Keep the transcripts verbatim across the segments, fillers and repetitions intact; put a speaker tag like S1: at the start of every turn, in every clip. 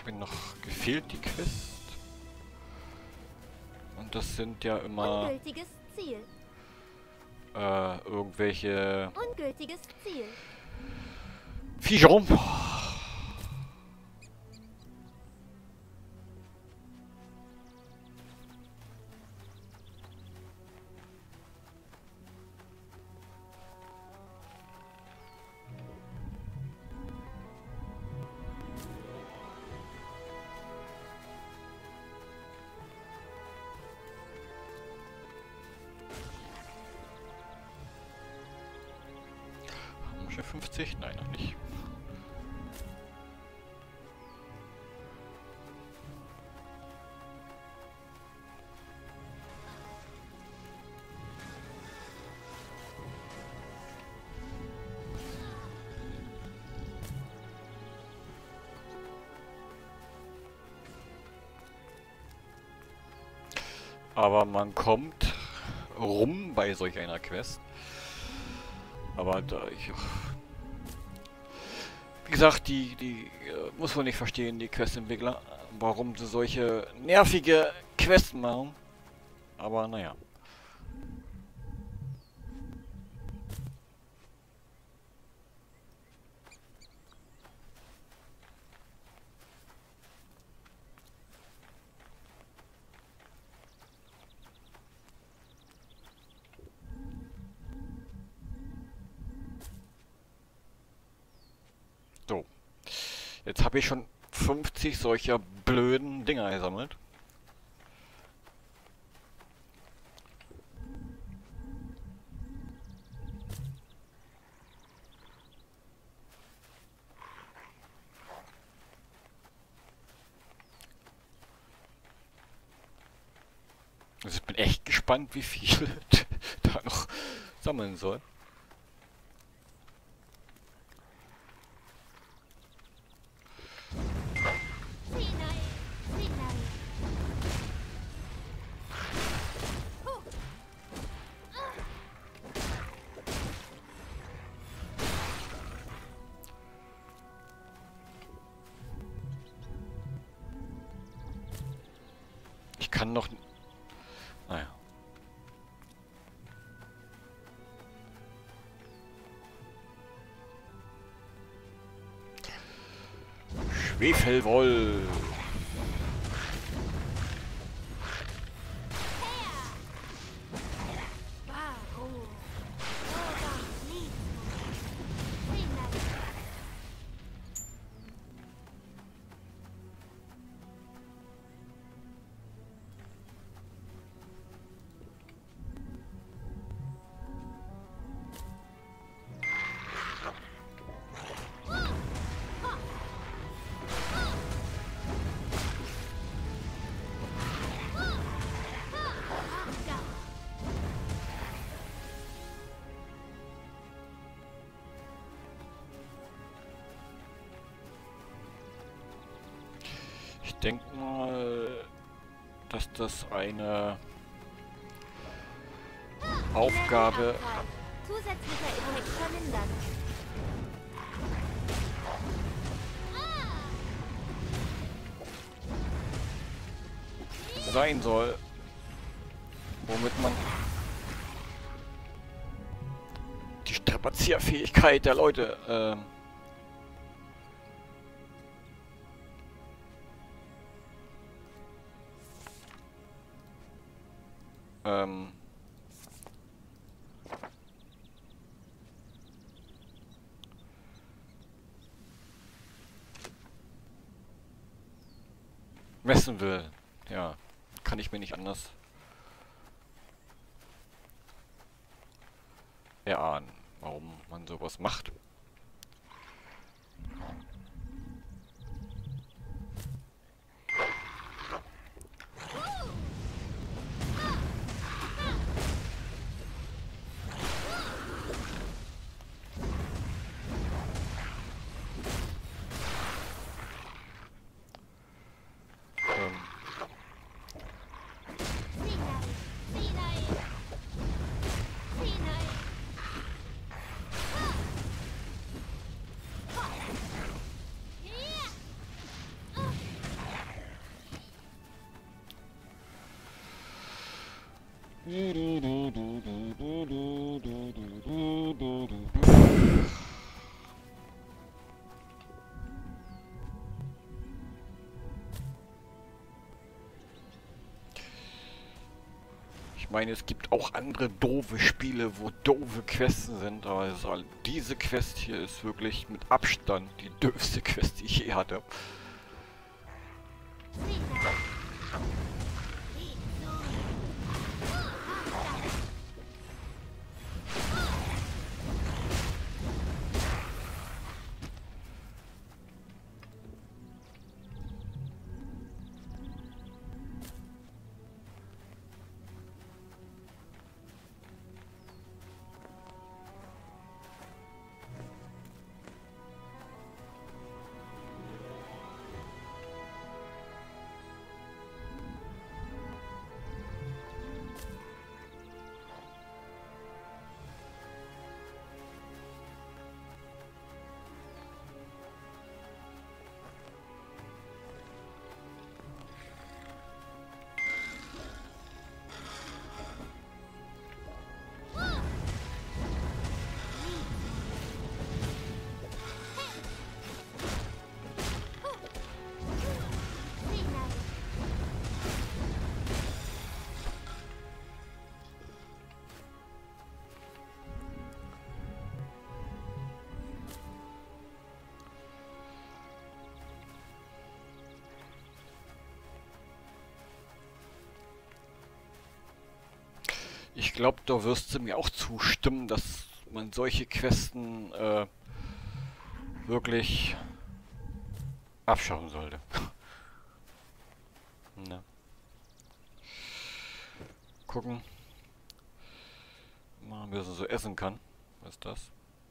S1: mir noch gefehlt, die Quest. Und das sind ja immer
S2: Ungültiges Ziel.
S1: äh, irgendwelche
S2: Ungültiges Ziel.
S1: Viecher rum. Haben wir schon fünfzig? Nein, noch nicht. Aber man kommt rum bei solch einer Quest. Aber da ich... Wie gesagt, die, die äh, muss man nicht verstehen, die Questentwickler, warum sie solche nervige Quests machen. Aber naja. So. Jetzt habe ich schon fünfzig solcher blöden Dinger gesammelt. Also ich bin echt gespannt, wie viel da noch sammeln soll. Ich kann noch... Naja. Schwefelwoll. Ich denke mal, dass das eine Aufgabe
S2: Zusätzlicher Effekt vermindert.
S1: sein soll, womit man die Strapazierfähigkeit der Leute ähm, ähm, messen will. Ja, kann ich mir nicht anders erahnen, warum man sowas macht. Ich meine, es gibt auch andere doofe Spiele, wo doofe Quests sind, aber es ist all- diese Quest hier ist wirklich mit Abstand die dürfste Quest, die ich je hatte. Ich glaube, da wirst du mir auch zustimmen, dass man solche Questen äh, wirklich abschauen sollte. Na. Gucken. Mal, wie er so essen kann. Was ist das?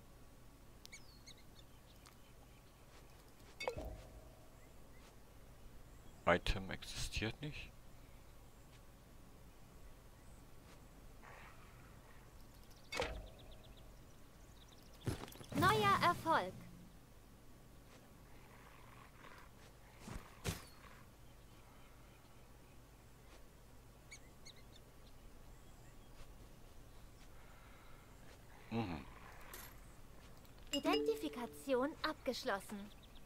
S1: Item existiert nicht.
S2: Neuer Erfolg.
S1: Mhm.
S2: Identifikation abgeschlossen.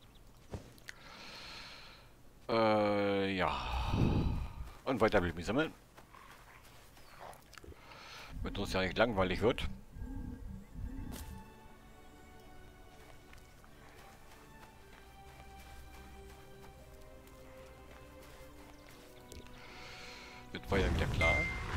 S1: Äh, ja. Und weiter will ich mich sammeln. Damit uns ja nicht langweilig wird. Das war ja wieder klar.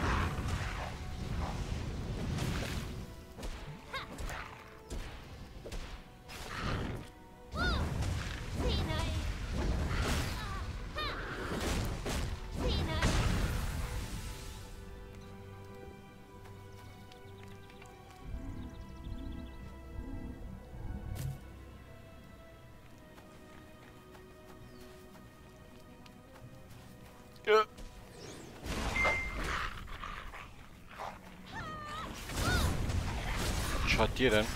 S1: Ja. Was schaut dir denn?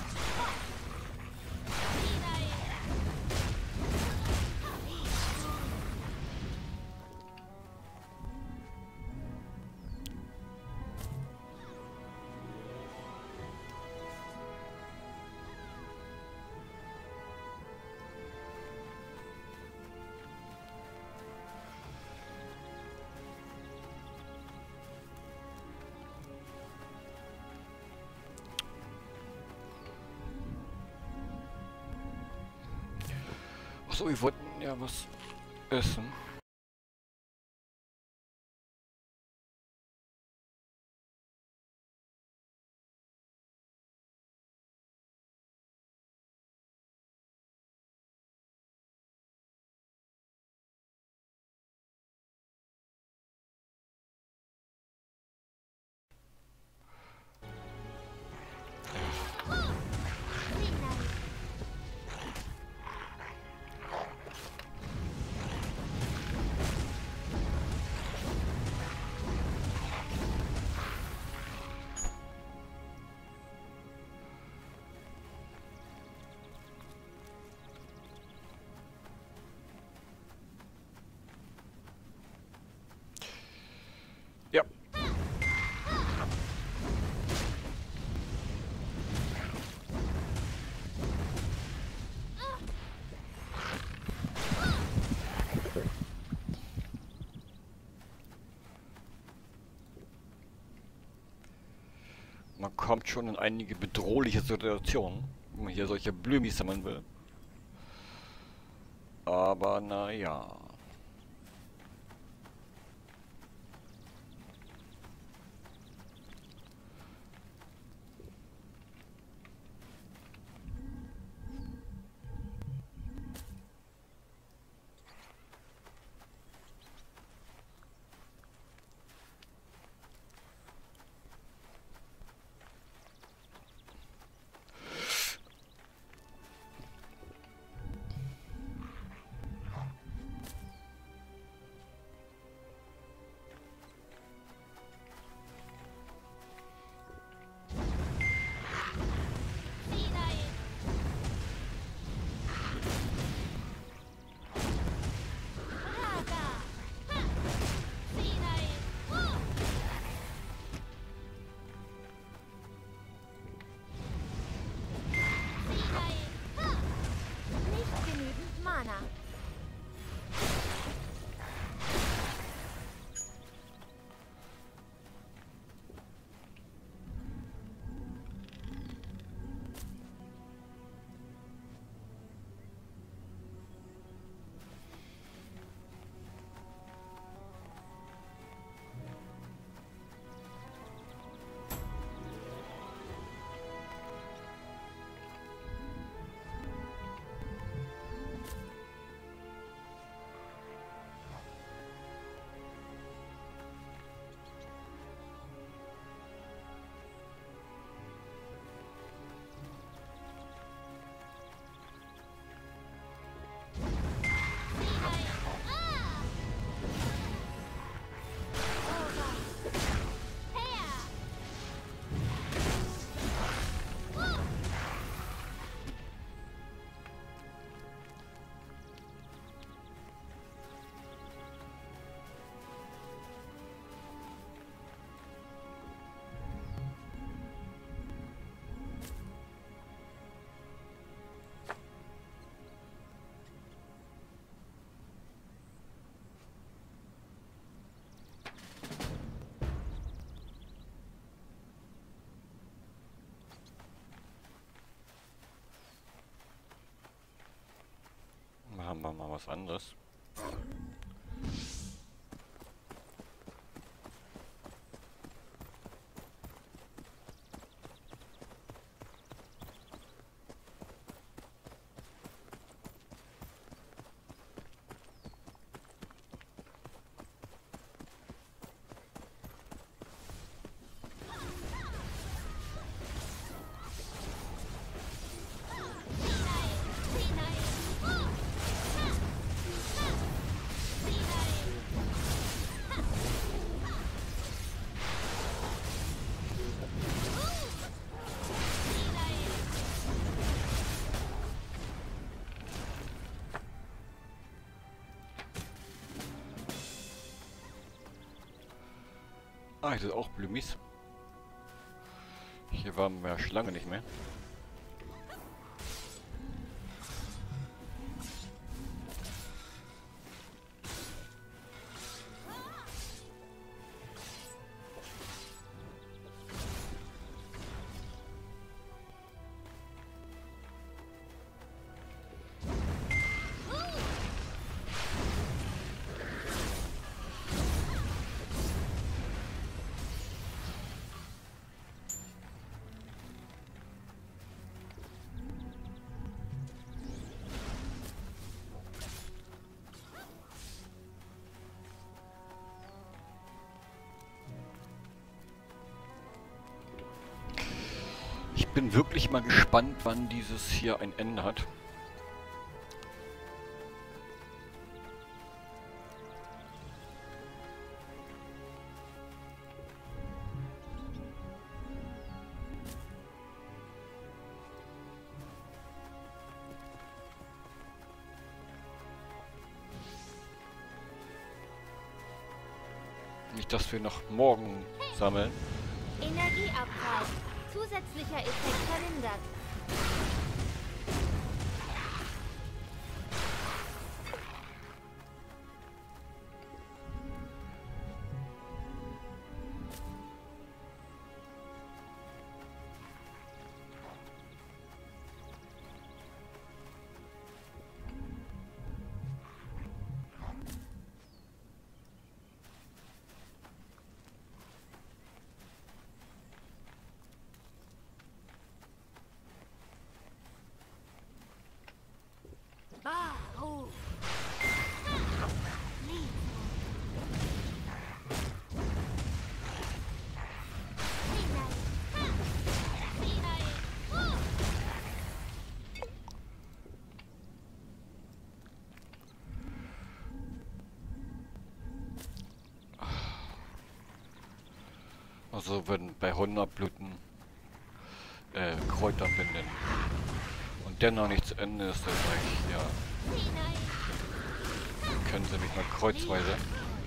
S1: Achso, wir wollten ja was essen. Man kommt schon in einige bedrohliche Situationen, wenn man hier solche Blümis sammeln will. Aber naja.
S2: Nicht genügend Mana.
S1: Machen wir mal was anderes. Ah, das ist auch Blümis. Hier waren wir Schlange nicht mehr. Ich bin wirklich mal gespannt, wann dieses hier ein Ende hat. Nicht, dass wir noch morgen sammeln.
S2: Energieabfall. Zusätzlicher Effekt verhindert.
S1: Also wenn bei hundert Blüten äh, Kräutern binden und dennoch nicht zu Ende ist, dann sage ich, ja, können sie mich mal kreuzweise.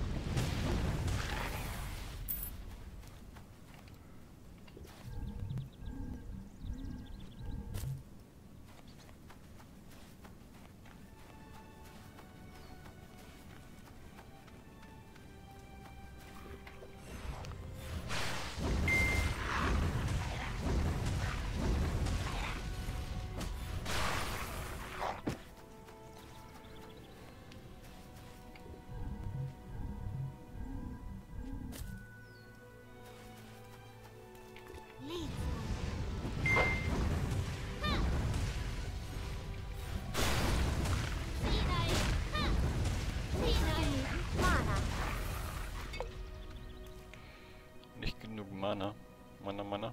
S1: Nicht genug Mana. Mana, Mana.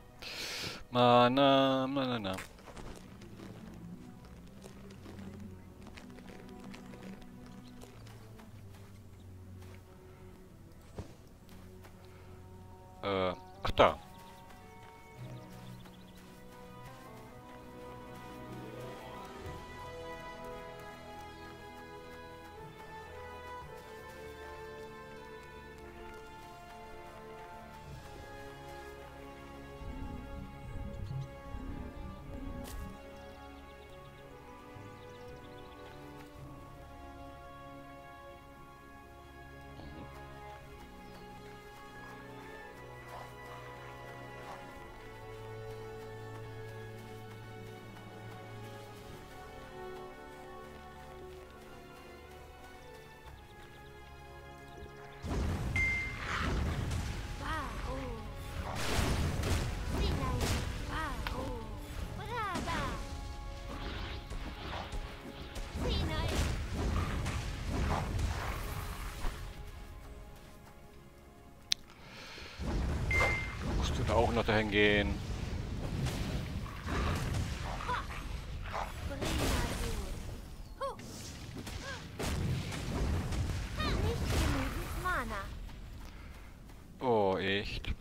S1: Mana, Mana, Mana. Äh, ach da. Musst du da auch noch dahin gehen? Oh, echt?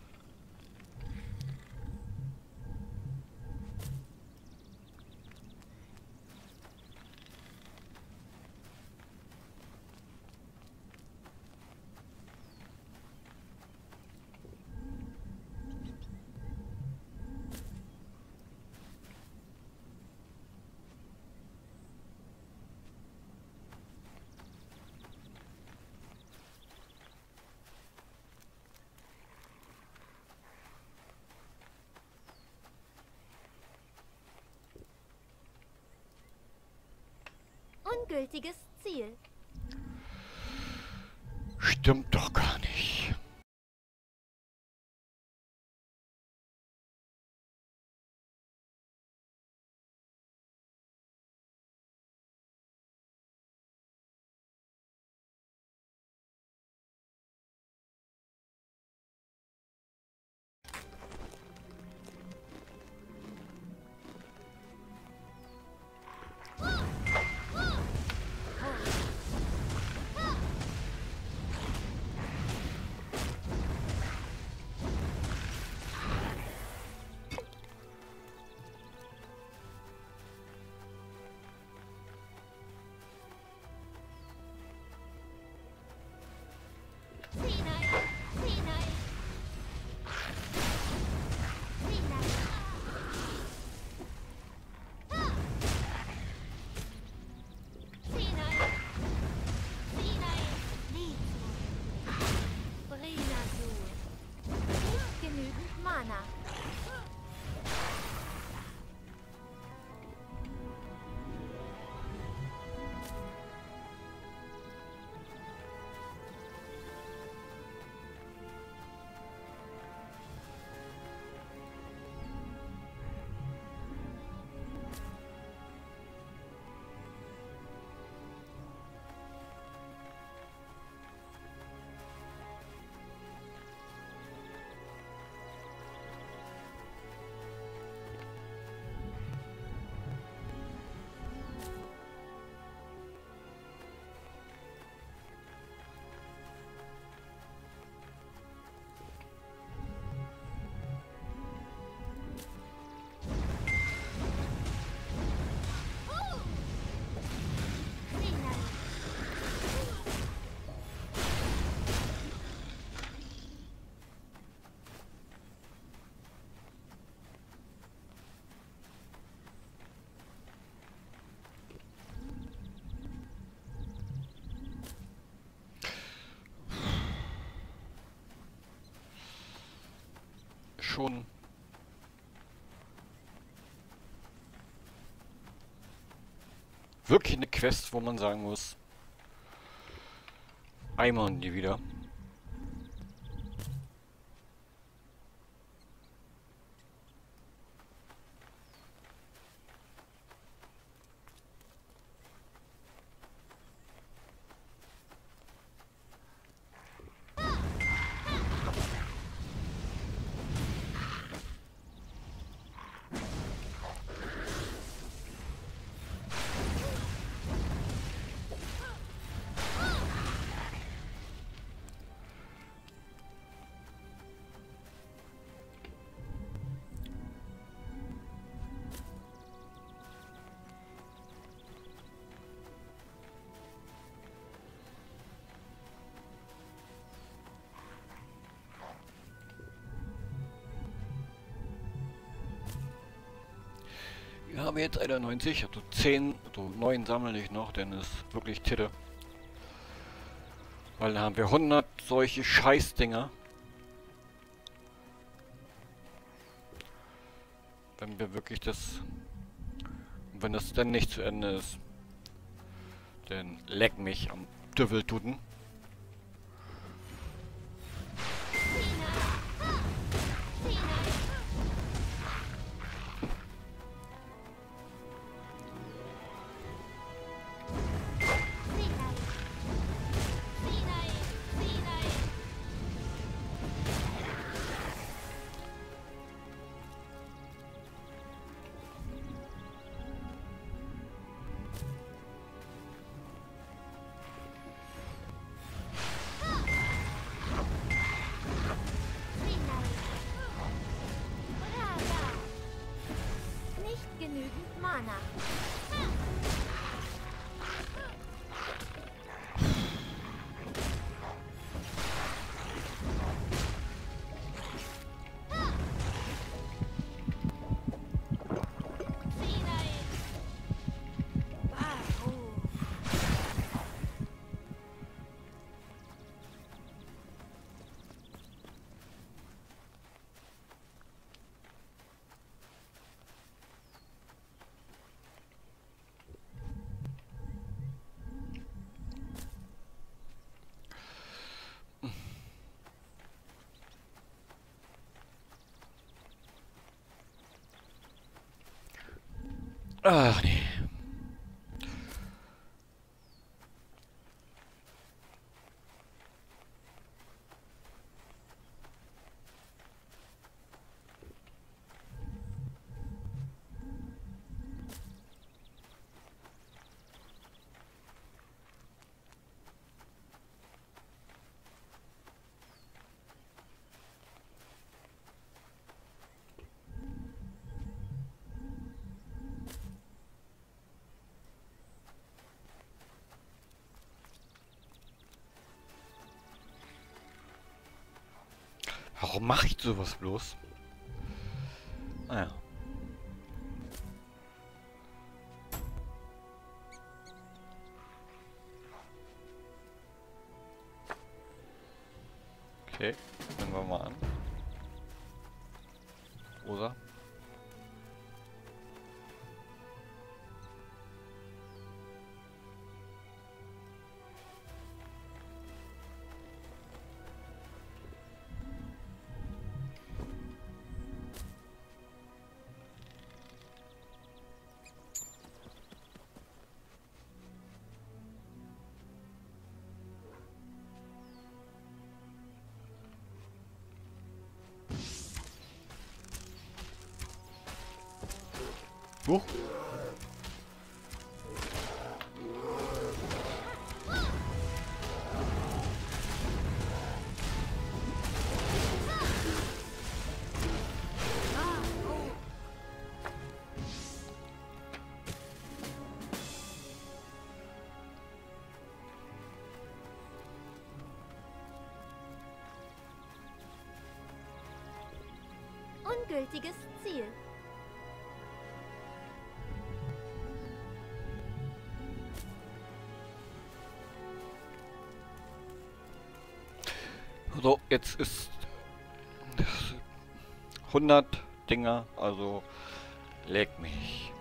S2: Ungültiges Ziel.
S1: Stimmt doch gar nicht. schon wirklich eine Quest, wo man sagen muss, einmal und nie wieder. Ich habe jetzt einundneunzig, also zehn, also neun sammle ich noch, denn es ist wirklich Titte. Weil dann haben wir hundert solche Scheißdinger. Wenn wir wirklich das... Wenn das dann nicht zu Ende ist, dann leck mich am Düffelduden.
S2: Mana.
S1: Ach nee. Warum mache ich sowas bloß? Naja. Okay, fangen wir mal an. Rosa. Huch.
S2: Ungültiges Ziel.
S1: So, jetzt ist hundert Dinger, also leck mich.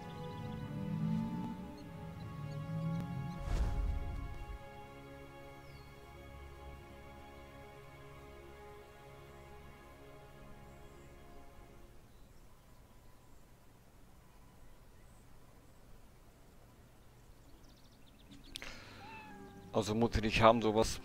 S1: Also muss ich nicht haben, sowas.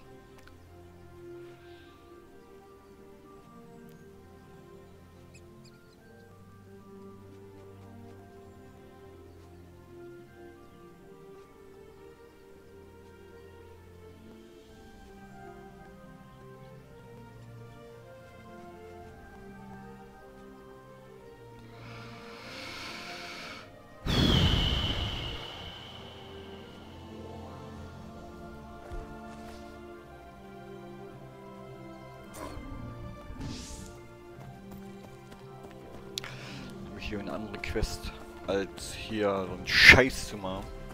S1: Hier eine andere Quest, als hier so ein Scheiß zu machen.